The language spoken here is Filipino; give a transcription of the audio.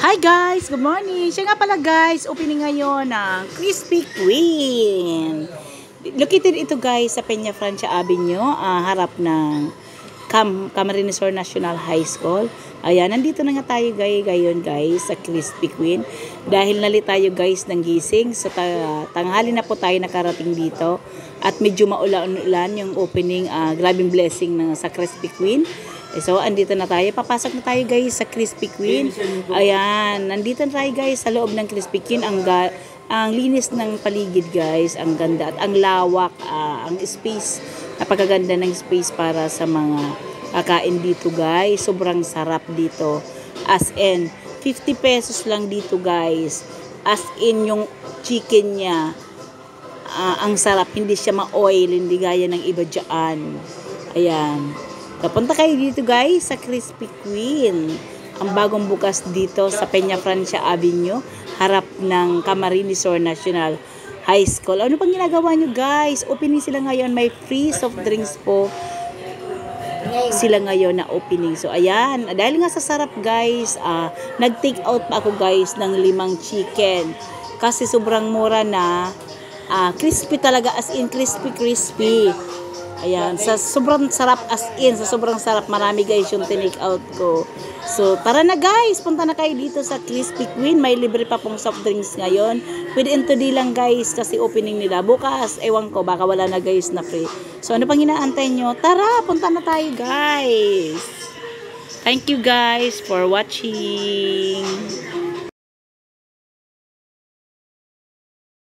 Hi guys! Good morning! Siya nga pala guys, opening ngayon ng Krispy Kreme. Located ito guys sa Peña Francia Avenue, harap ng Camarines Sur National High School. Ayan, nandito na nga tayo ngayon guys sa Krispy Kreme. Dahil nali tayo guys ng gising, so tanghali na po tayo nakarating dito. At medyo maulan-ulan yung opening, grabing blessing sa Krispy Kreme. So, andito na tayo. Papasok na tayo guys sa Krispy Kreme. Ayan, nandito na tayo guys sa loob ng Krispy Kreme. Ang linis ng paligid guys. Ang ganda at ang lawak. Ang space. Napakaganda ng space para sa mga kakain dito guys. Sobrang sarap dito. As in, 50 pesos lang dito guys. As in, yung chicken niya. Ang sarap. Hindi siya ma-oil. Hindi gaya ng iba dyan. Ayan. Punta kayo dito guys sa Krispy Kreme. Ang bagong bukas dito sa Peña Francia Avenue, harap ng Camarines Sur National High School. Ano pang ginagawa nyo guys? Opening sila ngayon. May free soft drinks po sila ngayon na opening. So ayan, dahil nga sa sarap guys, nag-take out pa ako guys ng 5 chicken. Kasi sobrang mura na. Crispy talaga, as in crispy. Ayan, sa sobrang sarap as in, sa sobrang sarap, marami guys yung tinake out ko. So, tara na guys, punta na kayo dito sa Krispy Kreme. May libre pa pong soft drinks ngayon. Within today lang guys, kasi opening nila. Bukas, ewan ko, baka wala na guys na free. So, ano pang inaantay nyo? Tara, punta na tayo guys. Thank you guys for watching.